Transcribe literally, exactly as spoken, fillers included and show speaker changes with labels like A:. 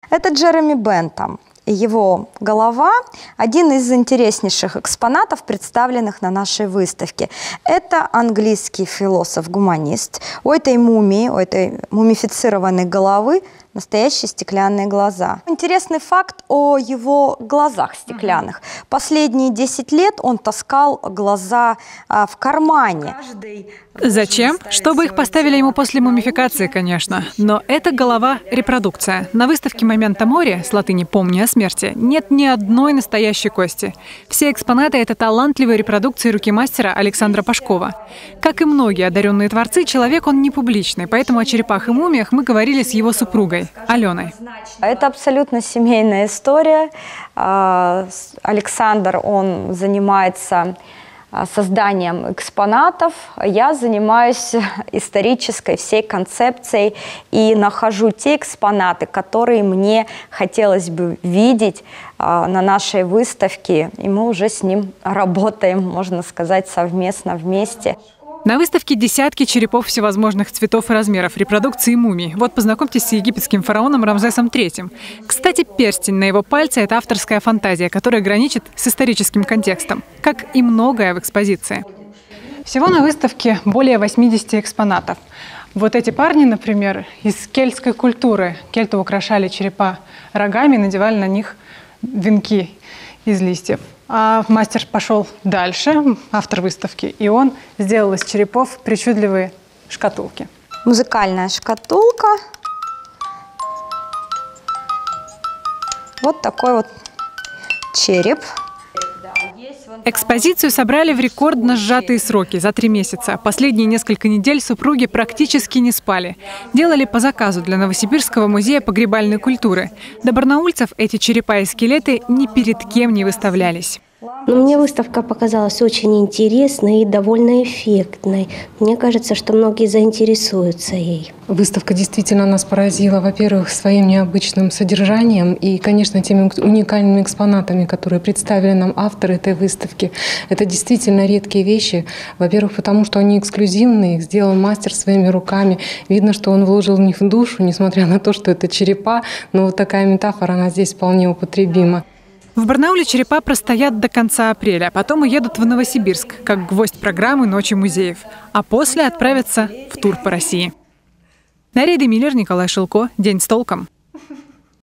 A: Это Джереми Бентам. Его голова – один из интереснейших экспонатов, представленных на нашей выставке. Это английский философ-гуманист. У этой мумии, у этой мумифицированной головы настоящие стеклянные глаза. Интересный факт о его глазах стеклянных. Последние десять лет он таскал глаза а, в кармане.
B: Зачем? Чтобы их поставили ему после мумификации, конечно. Но это голова – репродукция. На выставке «Моменто море» с латыни «Помни о смерти» нет ни одной настоящей кости. Все экспонаты – это талантливые репродукции руки мастера Александра Пашкова. Как и многие одаренные творцы, человек он не публичный, поэтому о черепах и мумиях мы говорили с его супругой Аленой.
A: Это абсолютно семейная история. Александр, он занимается созданием экспонатов. Я занимаюсь исторической всей концепцией и нахожу те экспонаты, которые мне хотелось бы видеть на нашей выставке. И мы уже с ним работаем, можно сказать, совместно, вместе.
B: На выставке десятки черепов всевозможных цветов и размеров, репродукции мумий. Вот познакомьтесь с египетским фараоном Рамзесом третьим. Кстати, перстень на его пальце – это авторская фантазия, которая граничит с историческим контекстом, как и многое в экспозиции. Всего на выставке более восьмидесяти экспонатов. Вот эти парни, например, из кельтской культуры. Кельты украшали черепа рогами, надевали на них венки из листьев. А мастер пошел дальше, автор выставки, и он сделал из черепов причудливые шкатулки.
A: Музыкальная шкатулка. Вот такой вот череп.
B: Экспозицию собрали в рекордно сжатые сроки, за три месяца. Последние несколько недель супруги практически не спали. Делали по заказу для Новосибирского музея погребальной культуры. До барнаульцев эти черепа и скелеты ни перед кем не выставлялись.
C: Но мне выставка показалась очень интересной и довольно эффектной. Мне кажется, что многие заинтересуются ей.
D: Выставка действительно нас поразила, во-первых, своим необычным содержанием и, конечно, теми уникальными экспонатами, которые представили нам авторы этой выставки. Это действительно редкие вещи. Во-первых, потому что они эксклюзивные, их сделал мастер своими руками. Видно, что он вложил в них душу, несмотря на то, что это черепа. Но вот такая метафора, она здесь вполне употребима.
B: В Барнауле черепа простоят до конца апреля, а потом уедут в Новосибирск, как гвоздь программы «Ночи музеев», а после отправятся в тур по России. Дарья Демиллер, Николай Шилко. День с толком.